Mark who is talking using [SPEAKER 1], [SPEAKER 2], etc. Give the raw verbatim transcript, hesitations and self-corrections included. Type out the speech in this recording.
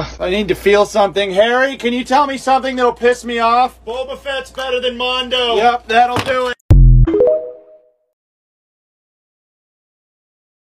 [SPEAKER 1] Ugh, I need to feel something. Harry, can you tell me something that'll piss me off?
[SPEAKER 2] Boba Fett's better than Mondo.
[SPEAKER 1] Yep, that'll do it.